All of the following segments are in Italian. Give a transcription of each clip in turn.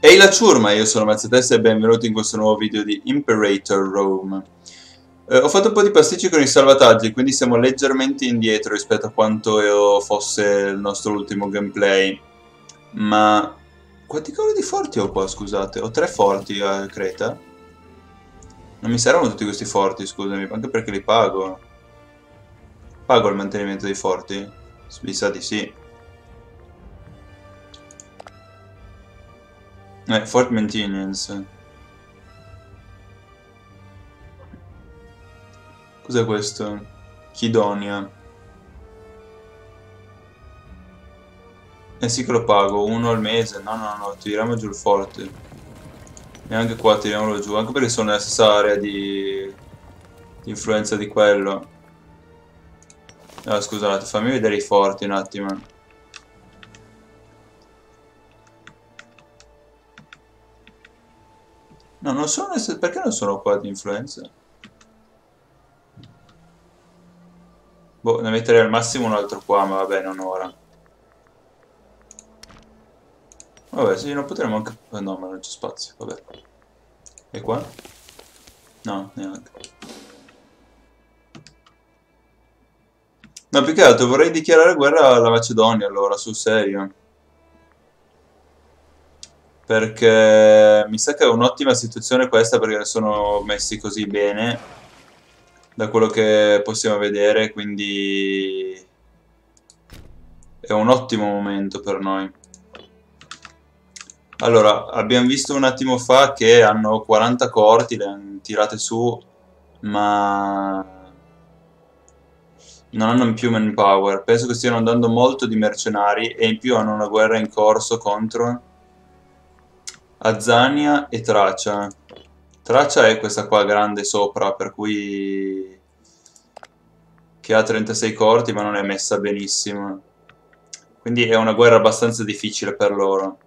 Ehi la ciurma, io sono Mazzatesta e benvenuti in questo nuovo video di Imperator Rome. Ho fatto un po' di pasticci con i salvataggi, quindi siamo leggermente indietro rispetto a quanto fosse il nostro ultimo gameplay. Ma quanti cavolo di forti ho qua, scusate? Ho 3 forti a Creta? Non mi servono tutti questi forti, scusami, anche perché li pago. Pago il mantenimento dei forti? Mi sa di sì. Fort Maintenance. Cos'è questo? Chidonia. Eh sì che lo pago, uno al mese. No, tiriamo giù il forte. Neanche qua tiriamolo giù, anche perché sono nella stessa area di influenza di quello. Ah, scusate, fammi vedere i forti un attimo. No, non sono... Perché non sono qua di influenza? Boh, ne metterei al massimo un altro qua, ma vabbè, non ora. Vabbè, sì, non potremmo anche... no, ma non c'è spazio, vabbè. E qua? No, neanche. No, più che altro vorrei dichiarare guerra alla Macedonia, allora, sul serio. Perché mi sa che è un'ottima situazione questa perché sono messi così bene da quello che possiamo vedere, quindi è un ottimo momento per noi. Allora, abbiamo visto un attimo fa che hanno 40 corti, le hanno tirate su, ma non hanno in più manpower. Penso che stiano andando molto di mercenari e in più hanno una guerra in corso contro Azzania e Tracia. Tracia è questa qua grande sopra, per cui che ha 36 corti ma non è messa benissimo. Quindi è una guerra abbastanza difficile per loro.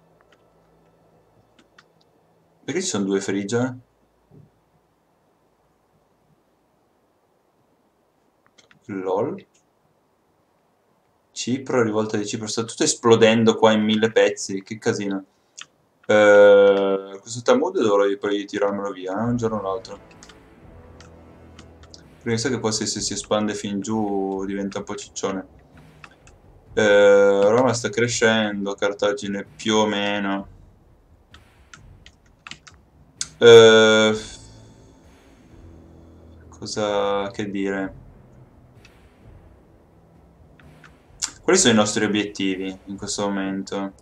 Perché ci sono due Frigia? LOL. Cipro, rivolta di Cipro. Sta tutto esplodendo qua in 1000 pezzi. Che casino. Questo Talmud dovrei poi tirarmelo via, un giorno o l'altro. Perché sa che poi se si espande fin giù diventa un po' ciccione. Roma sta crescendo, Cartagine più o meno. Cosa che dire? Quali sono i nostri obiettivi in questo momento?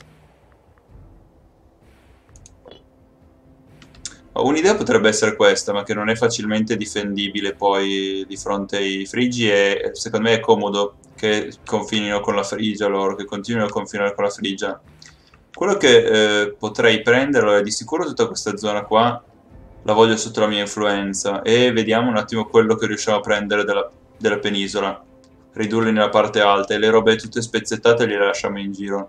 Un'idea potrebbe essere questa, ma che non è facilmente difendibile poi di fronte ai frigi e secondo me è comodo che confinino con la Frigia loro, che continuino a confinare con la Frigia. Quello che potrei prenderlo è di sicuro tutta questa zona qua, la voglio sotto la mia influenza e vediamo un attimo quello che riusciamo a prendere della penisola, ridurli nella parte alta e le robe tutte spezzettate le lasciamo in giro.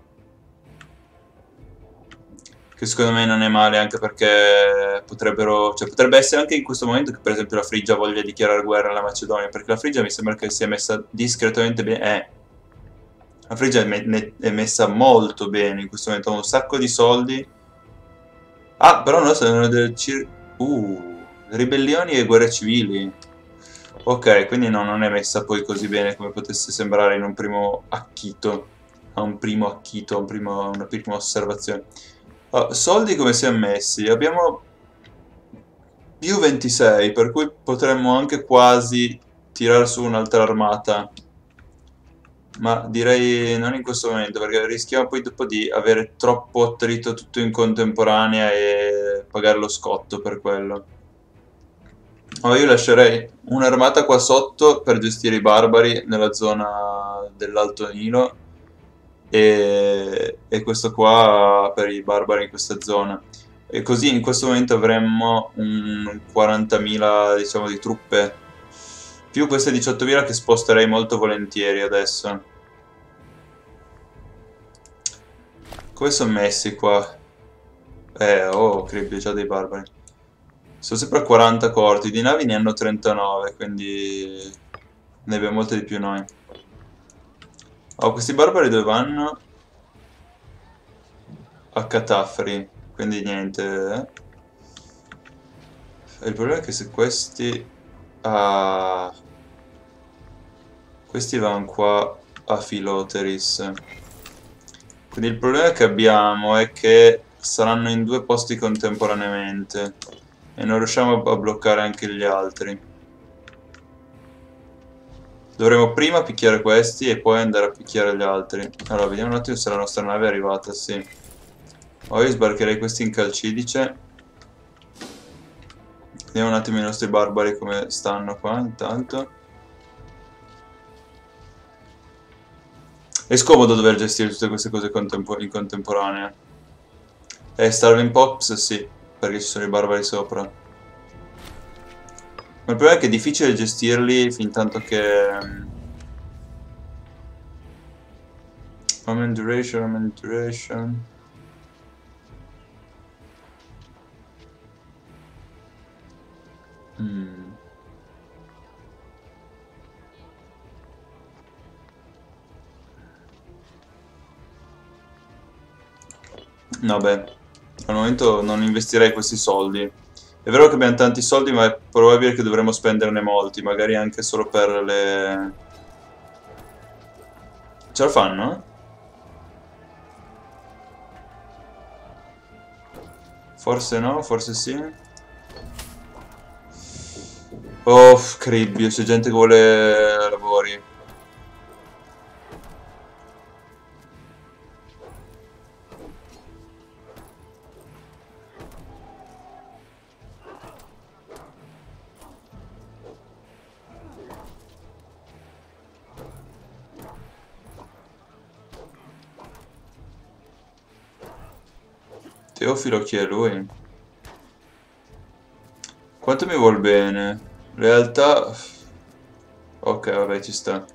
Che secondo me non è male anche perché potrebbero, cioè potrebbe essere anche in questo momento che per esempio la Frigia voglia dichiarare guerra alla Macedonia, perché la Frigia mi sembra che sia messa discretamente bene, la Frigia è messa molto bene in questo momento, ha un sacco di soldi. Ah, però no, sono ribellioni e guerre civili. Ok, quindi no, non è messa poi così bene come potesse sembrare in un primo acchito, a un primo acchito, una prima osservazione. Soldi come siamo messi? Abbiamo più 26, per cui potremmo anche quasi tirare su un'altra armata. Ma direi non in questo momento, perché rischiamo poi dopo di avere troppo attrito tutto in contemporanea e pagare lo scotto per quello. Io lascerei un'armata qua sotto per gestire i barbari nella zona dell'Alto Nilo e questo qua per i barbari in questa zona. E così in questo momento avremmo un 40.000 diciamo di truppe, più queste 18.000 che sposterei molto volentieri adesso. Come sono messi qua? Oh, creepy, già dei barbari. Sono sempre a 40 corti, di navi ne hanno 39, quindi ne abbiamo molte di più noi. Oh, questi barbari dove vanno? A Catafri. Quindi niente. Il problema è che se questi... Ah, questi vanno qua a Filoteris. Quindi il problema che abbiamo è che saranno in due posti contemporaneamente e non riusciamo a bloccare anche gli altri. Dovremo prima picchiare questi e poi andare a picchiare gli altri. Allora, vediamo un attimo se la nostra nave è arrivata, sì. Ora io sbarcherei questi in Calcidice. Vediamo un attimo i nostri barbari come stanno qua, intanto. È scomodo dover gestire tutte queste cose in contemporanea. Starving Pops sì, perché ci sono i barbari sopra. Ma il problema è che è difficile gestirli fin tanto che... Moment duration, moment duration... No, beh, al momento non investirei questi soldi. È vero che abbiamo tanti soldi, ma è probabile che dovremo spenderne molti, magari anche solo per le... Ce la fanno? Forse no, forse sì. Oh, cribbio, c'è gente che vuole lavori. Teofilo chi è lui? Quanto mi vuol bene? In realtà... Ok, vabbè, ci sta.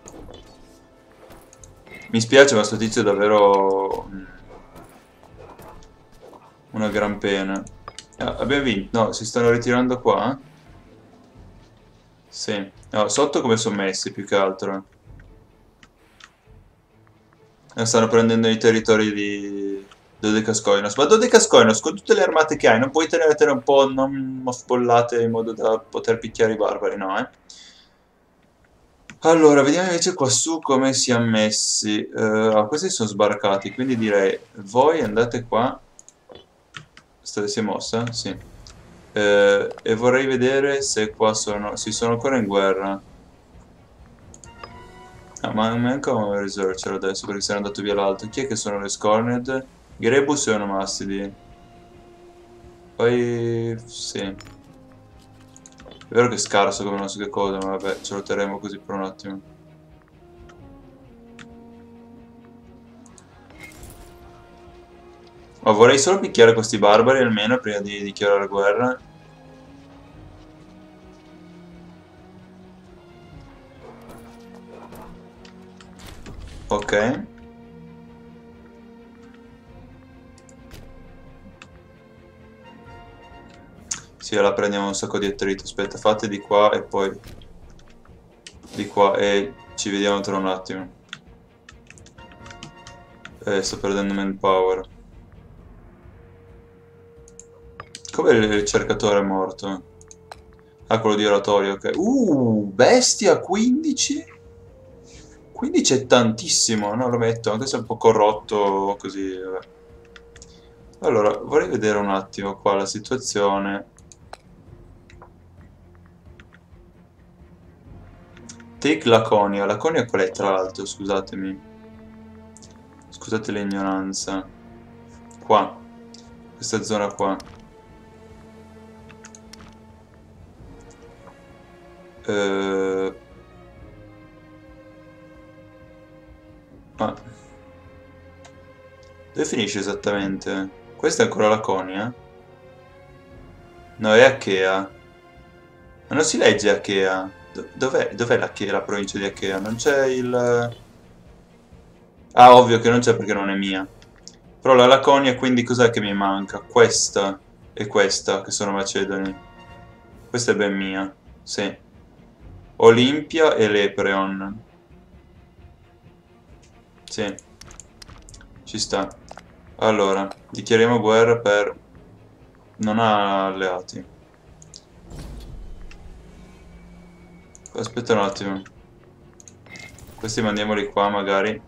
Mi spiace, ma sto tizio è davvero... una gran pena. Abbiamo vinto. No, si stanno ritirando qua? Sì. No, sotto come sono messi, più che altro. Stanno prendendo i territori di Dodecascoinos. Ma Dodecascoinos, con tutte le armate che hai, non puoi tenere un po' non sbollate in modo da poter picchiare i barbari, no, eh? Allora, vediamo invece qua su come siamo messi. Questi sono sbarcati, quindi direi, voi andate qua. Si è mossa? Sì. E vorrei vedere se qua sono... Si sono ancora in guerra. Ah, ma manca un researcher adesso perché se n'è andato via l'altro. Chi è che sono le Scorned? Grebus e Onomastidi. Poi... sì. È vero che è scarso come non so che cosa, ma vabbè, ce lo terremo così per un attimo. Ma vorrei solo picchiare questi barbari almeno prima di dichiarare guerra. Ok. Sì, ora prendiamo un sacco di attriti. Aspetta, fate di qua e poi di qua e ci vediamo tra un attimo. Sto perdendo manpower. Come il ricercatore è morto? Ah, quello di oratorio, ok. Bestia, 15? 15 è tantissimo, no, lo metto, anche se è un po' corrotto, così, vabbè. Allora, vorrei vedere un attimo qua la situazione. Take Laconia. Laconia qual è, tra l'altro, scusatemi. Scusate l'ignoranza. Qua. Questa zona qua. Ma... dove finisce esattamente? Questa è ancora Laconia? No, è Achea. Ma non si legge Achea. Dov'è l'Achea, la provincia di Achea? Non c'è il... Ah, ovvio che non c'è perché non è mia. Però la Laconia, quindi cos'è che mi manca? Questa e questa, che sono macedoni. Questa è ben mia, sì. Olimpia e Lepreon. Sì, ci sta. Allora, dichiariamo guerra per Non ha alleati. Aspetta un attimo. Questi mandiamoli qua magari.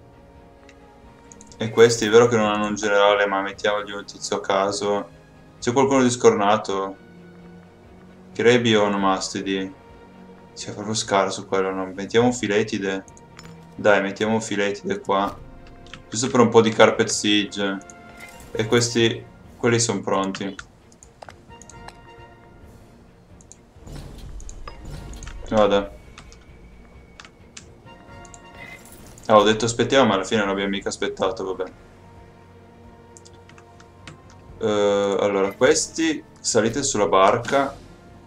E questi è vero che non hanno un generale, ma mettiamogli un tizio a caso. C'è qualcuno di scornato? Grebi o onomastidi? C'è proprio scarso quello, no? Mettiamo un filetide. Dai, mettiamo un filetide qua. Giusto per un po' di carpet siege. E questi, quelli sono pronti. Vada. Ah, ho detto aspettiamo, ma alla fine non abbiamo mica aspettato, vabbè. Allora, questi salite sulla barca.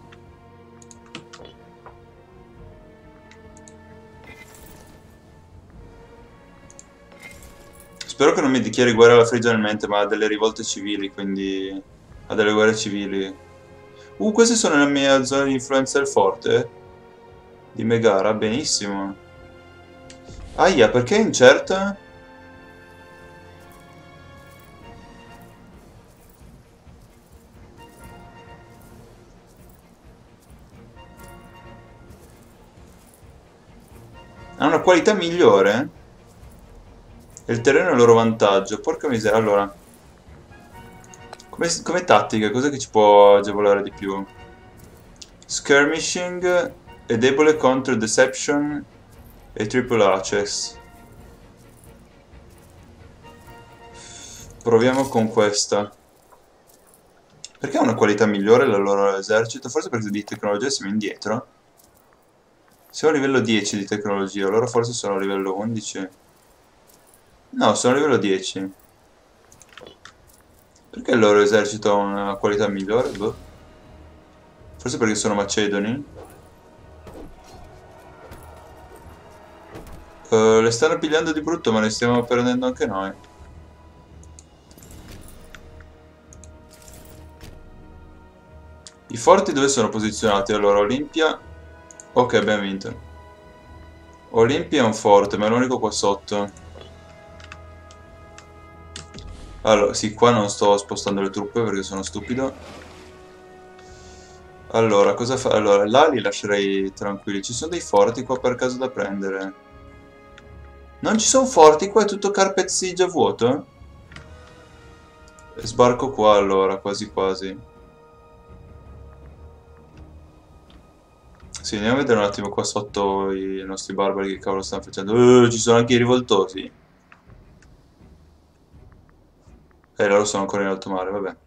Spero che non mi dichiari guerra alla Frigia nel mente, ma ha delle rivolte civili, quindi ha delle guerre civili. Queste sono nella mia zona di influenza del forte di Megara, benissimo. Aia, perché è incerta? Ha una qualità migliore? E il terreno è a loro vantaggio. Porca miseria, allora. Come tattica, cos'è che ci può agevolare di più? Skirmishing è debole contro Deception e Triple Access. Proviamo con questa. Perché ha una qualità migliore il loro esercito? Forse perché di tecnologia siamo indietro? Siamo a livello 10 di tecnologia, loro forse sono a livello 11. No, sono a livello 10. Perché il loro esercito ha una qualità migliore? Boh. Forse perché sono macedoni? Le stanno pigliando di brutto, ma ne stiamo perdendo anche noi. I forti dove sono posizionati? Allora, Olimpia. Ok, abbiamo vinto. Olimpia è un forte, ma è l'unico qua sotto. Allora, sì, qua non sto spostando le truppe perché sono stupido. Allora, cosa fa? Allora, là li lascerei tranquilli. Ci sono dei forti qua per caso da prendere? Non ci sono forti, qua è tutto carpet siege vuoto? Sbarco qua allora, quasi quasi. Sì, andiamo a vedere un attimo qua sotto i nostri barbari che cavolo stanno facendo. Ci sono anche i rivoltosi. Loro sono ancora in alto mare, vabbè.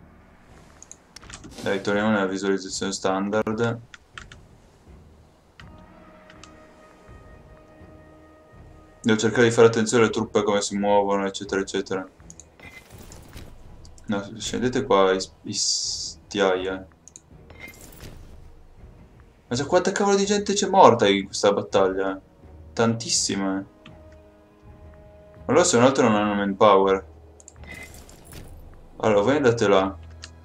Dai, torniamo nella visualizzazione standard. Devo cercare di fare attenzione alle truppe, come si muovono, eccetera, eccetera. No, scendete qua, istiaia. Ma già quanta cavolo di gente c'è morta in questa battaglia? Tantissima. Allora se un altro non hanno manpower. Allora, voi andate là.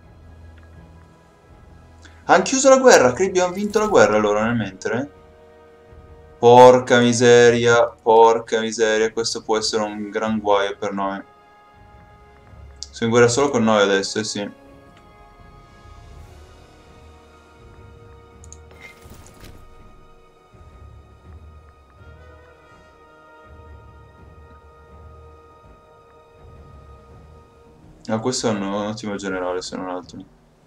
Han chiuso la guerra, credo abbiamo vinto la guerra allora nel mentre. Porca miseria, questo può essere un gran guaio per noi. Sono in guerra solo con noi adesso, eh sì. Ah, questo è un ottimo generale, se non altro.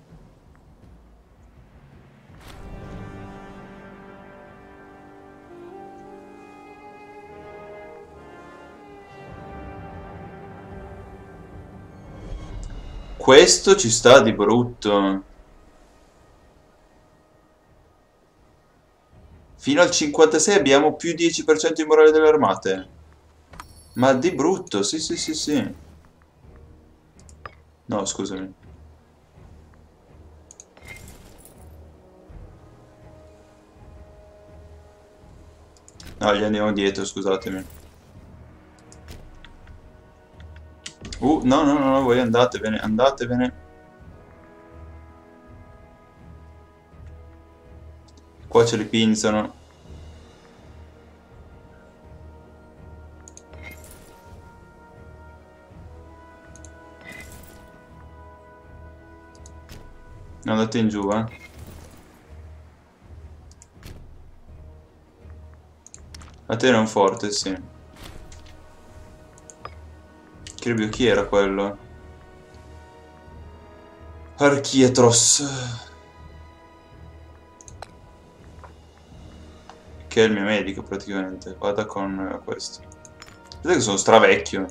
Questo ci sta di brutto. Fino al 56 abbiamo più 10% di morale delle armate. Ma di brutto, sì, sì, sì, sì. No, scusami. No, gli andiamo dietro, scusatemi. No, no, no, no, voi andatevene, andatevene. Qua ce li pinzano. Andate in giù, eh. A te era un forte, sì. Cribbio, chi era quello? Archietros. Che è il mio medico, praticamente. Vada con questo. Vedete che sono stravecchio.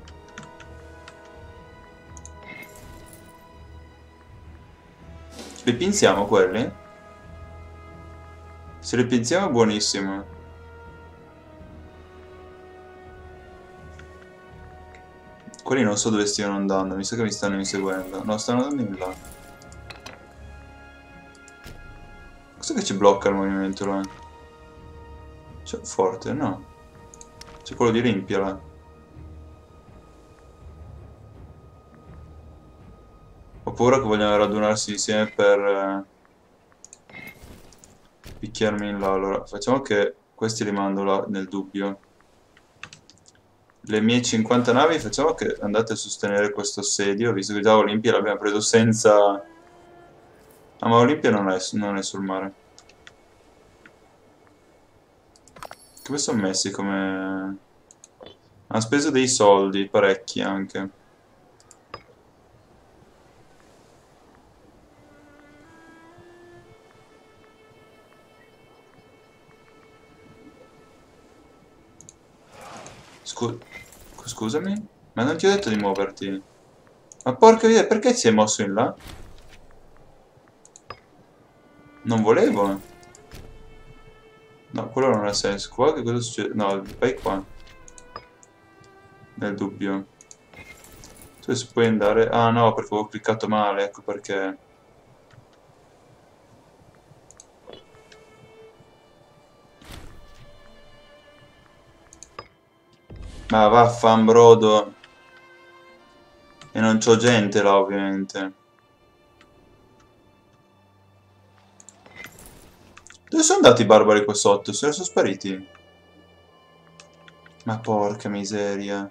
Li pinziamo quelli? Se li pinziamo è buonissimo. Quelli non so dove stiano andando, mi sa che mi stanno inseguendo. No, stanno andando in là. Cos'è che ci blocca il movimento là? C'è un forte? No. C'è quello di Rimpia là. Ho paura che vogliano radunarsi insieme per picchiarmi in là. Allora, facciamo che questi li mando là nel dubbio. Le mie 50 navi facciamo che andate a sostenere questo assedio, visto che già Olimpia l'abbiamo preso senza... Ah, ma Olimpia non è sul mare. Come sono messi come... Ha speso dei soldi, parecchi anche. Scu- Scusami? Ma non ti ho detto di muoverti? Ma porca via, perché si è mosso in là? Non volevo. No, quello non ha senso. Qua che cosa succede? No, vai qua. Nel dubbio. Tu si puoi andare... Ah no, perché avevo cliccato male, ecco perché... Ma vaffanbrodo. E non c'ho gente là, ovviamente. Dove sono andati i barbari qua sotto? Se ne sono spariti? Ma porca miseria.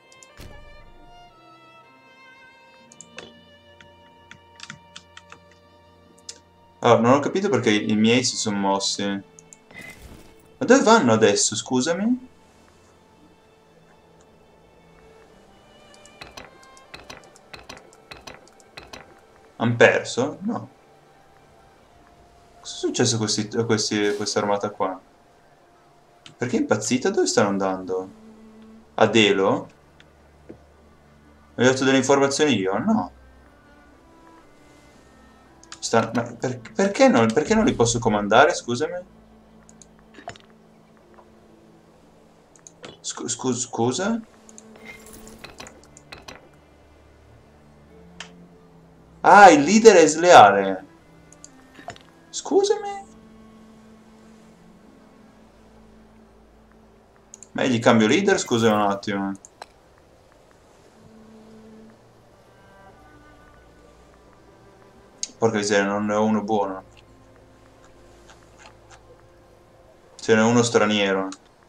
Allora, non ho capito perché i miei si sono mossi. Ma dove vanno adesso, scusami? Han perso? No. Cosa è successo a questa armata qua? Perché è impazzita? Dove stanno andando? A Delo? Ho dato delle informazioni io? No. Ma perché non li posso comandare, scusami? Scusa? Ah, il leader è sleale. Scusami? Ma gli cambio leader? Scusa un attimo. Porca miseria, non ne ho uno buono. Ce n'è uno straniero.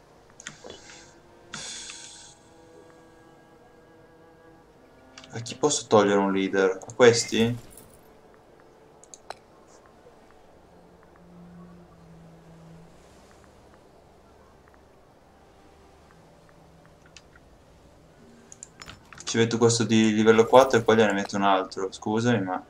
A chi posso togliere un leader? A questi? Ci metto questo di livello 4 e poi gliene metto un altro. Scusami, ma...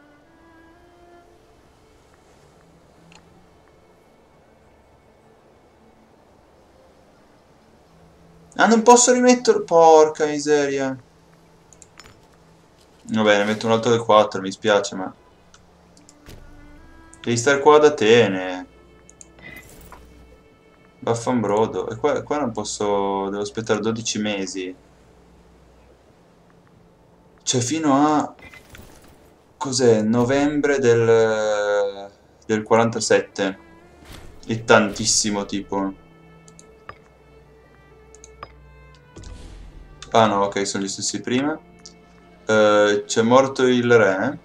Ah, non posso rimetterlo! Porca miseria. Vabbè, ne metto un altro del 4, mi spiace, ma... Devi stare qua ad Atene. Vaffanbrodo. E qua non posso... Devo aspettare 12 mesi. Cioè, fino a... Cos'è? Novembre del 47. È tantissimo, tipo. Ah no, ok, sono gli stessi prima. C'è morto il re.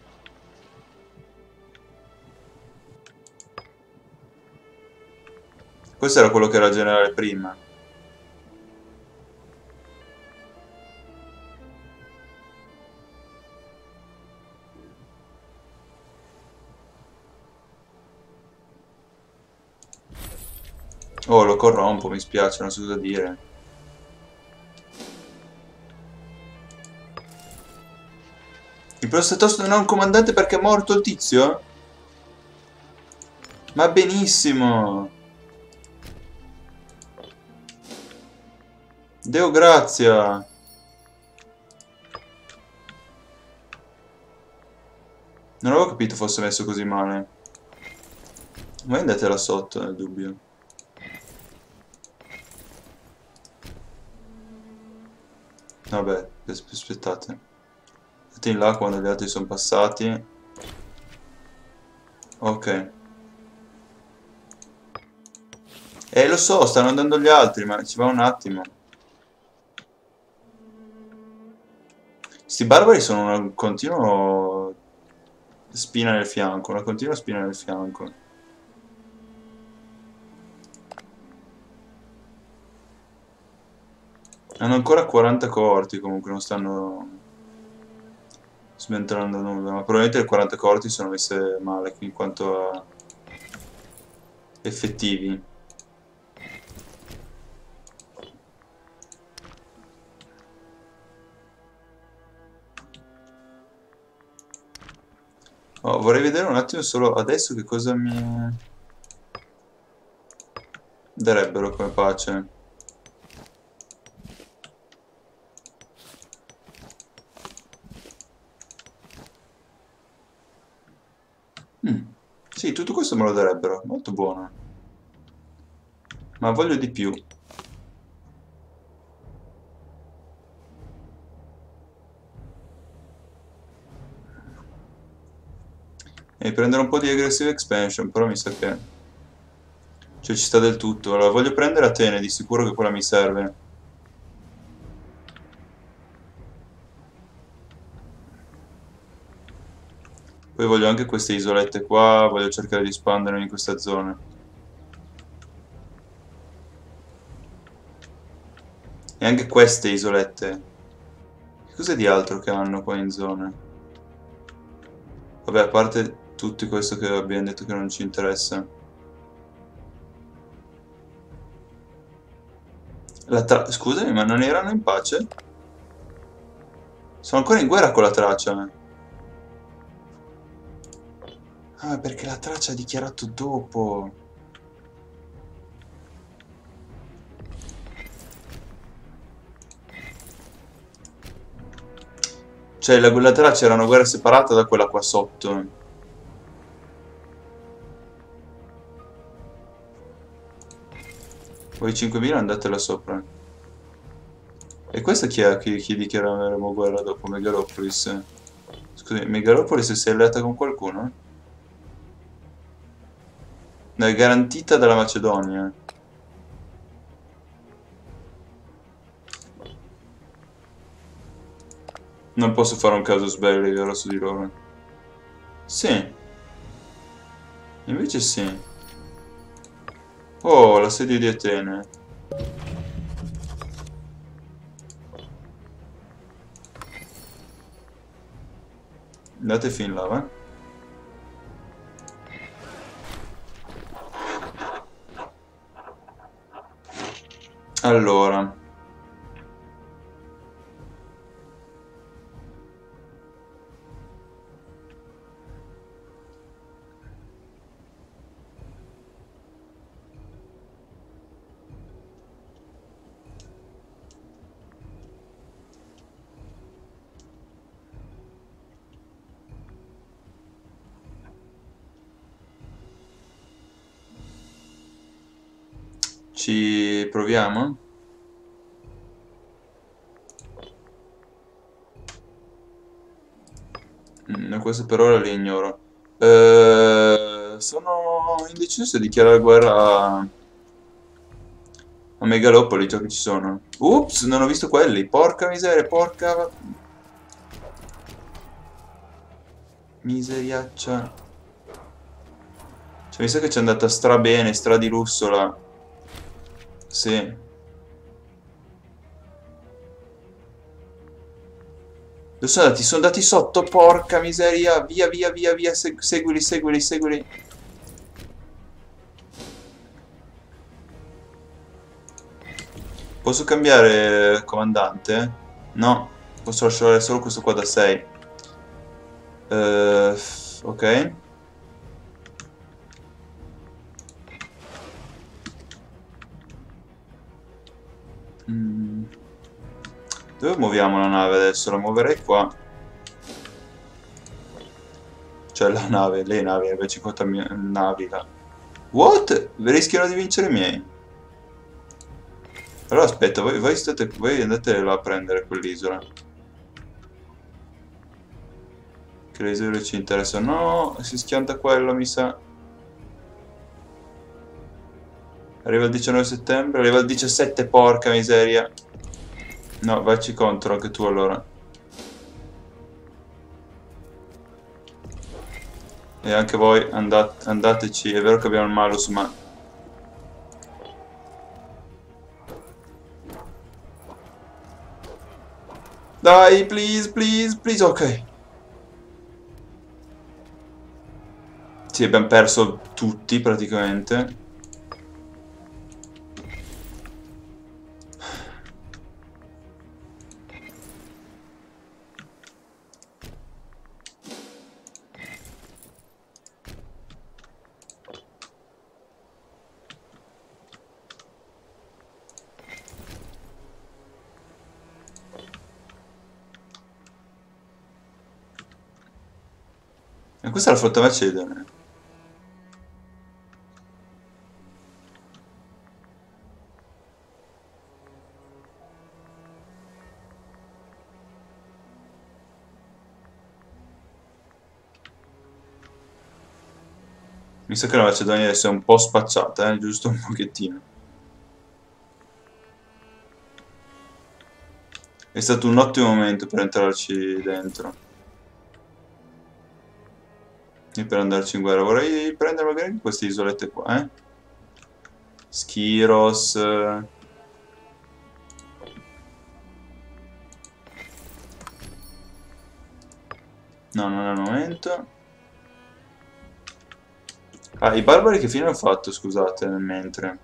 Questo era quello che era generale prima. Oh, lo corrompo, mi spiace, non so cosa dire. Il prostatosto non ha un comandante perché è morto il tizio? Ma benissimo! Deo grazia! Non avevo capito fosse messo così male. Voi andate là sotto, nel dubbio. Vabbè, aspettate. Andate in là quando gli altri sono passati. Ok. Lo so, stanno andando gli altri, ma ci va un attimo. Sti barbari sono una continuo spina nel fianco, una continua spina nel fianco. Hanno ancora 40 coorti, comunque non stanno smantellando nulla, ma probabilmente le 40 coorti sono messe male in quanto a effettivi. Oh, vorrei vedere un attimo solo adesso che cosa mi darebbero come pace. Sì, tutto questo me lo darebbero, molto buono. Ma voglio di più. E prendere un po' di aggressive expansion, però mi sa che... Cioè ci sta del tutto. Allora, voglio prendere Atene, di sicuro che quella mi serve. Poi voglio anche queste isolette qua, voglio cercare di espandermi in questa zona. E anche queste isolette. Che cos'è di altro che hanno qua in zona? Vabbè, a parte tutto questo che abbiamo detto che non ci interessa. Scusami, ma non erano in pace? Sono ancora in guerra con la Tracia. Ah, perché la Tracia ha dichiarato dopo. Cioè, la Tracia era una guerra separata da quella qua sotto. Voi 5.000 andate là sopra. E questo chi è? Chi dichiareremo guerra dopo Megalopolis? Scusi, Megalopolis si è alleata con qualcuno? No, è garantita dalla Macedonia. Non posso fare un casus belli, vero, su di loro. Sì, invece sì. Oh, l'assedio di Atene. Andate fin là, va? Allora. Ci proviamo? Questo per ora li ignoro. Sono indeciso se dichiarare guerra a Megalopoli, già che ci sono. Ups, non ho visto quelli. Porca miseria, porca... Miseriaccia. Cioè, mi sa che ci è andata stra bene, stra di lusso là. Sì. Dove sono andati? Sono andati sotto, porca miseria. Via, via, via, via. Seguili, seguili, seguili. Posso cambiare comandante? No, posso lasciare solo questo qua da 6. Ok. Dove muoviamo la nave adesso? La muoverei qua. Cioè la nave, le navi, avevo 50 navi là. What? Rischiano di vincere i miei. Allora aspetta, voi andate là a prendere quell'isola. Che le isole ci interessano. No, si schianta quello, mi sa. Arriva il 19 settembre, arriva il 17, porca miseria. No, vacci contro anche tu allora. E anche voi andateci, è vero che abbiamo il malus, ma... Dai, please, please, please, ok. Sì, abbiamo perso tutti praticamente. E questa è la flotta macedone. Mi sa che la Macedonia adesso è un po' spacciata, giusto un pochettino. È stato un ottimo momento per entrarci dentro. E per andarci in guerra. Vorrei prendere magari queste isolette qua, eh? Skyros. No, non è il momento. Ah, i barbari che fine hanno fatto, scusate, nel mentre.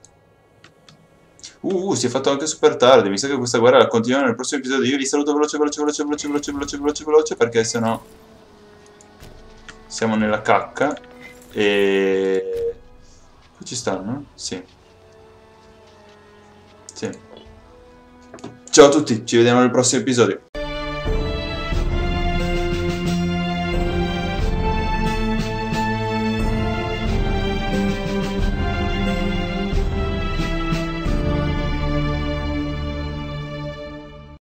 Si è fatto anche super tardi. Mi sa che questa guerra continua nel prossimo episodio. Io vi saluto veloce, veloce, veloce, veloce, veloce, veloce, veloce, veloce, perché sennò siamo nella cacca. E... Qui ci stanno? Sì. Sì. Ciao a tutti, ci vediamo nel prossimo episodio.